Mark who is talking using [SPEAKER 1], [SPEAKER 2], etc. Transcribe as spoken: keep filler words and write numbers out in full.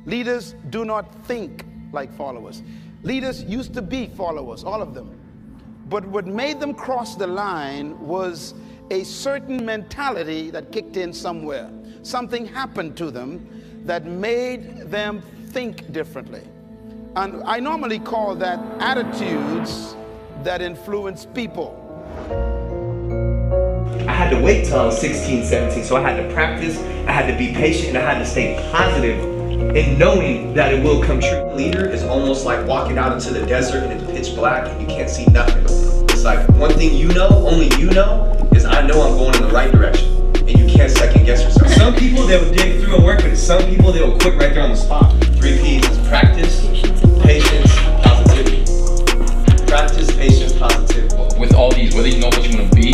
[SPEAKER 1] Leaders do not think like followers. Leaders used to be followers, all of them. But what made them cross the line was a certain mentality that kicked in somewhere. Something happened to them that made them think differently. And I normally call that attitudes that influence people.
[SPEAKER 2] I had to wait till I was sixteen, seventeen, so I had to practice, I had to be patient, and I had to stay positive in knowing that it will come true.
[SPEAKER 3] Leader is almost like walking out into the desert and it's pitch black and you can't see nothing. It's like one thing you know, only you know, is I know I'm going in the right direction. And you can't second guess yourself.
[SPEAKER 2] Some people, they will dig through and work with it. Some people, they will quit right there on the spot.
[SPEAKER 3] Three P's is practice, patience, positivity. Practice, patience, positivity.
[SPEAKER 4] With all these, whether you know what you want to be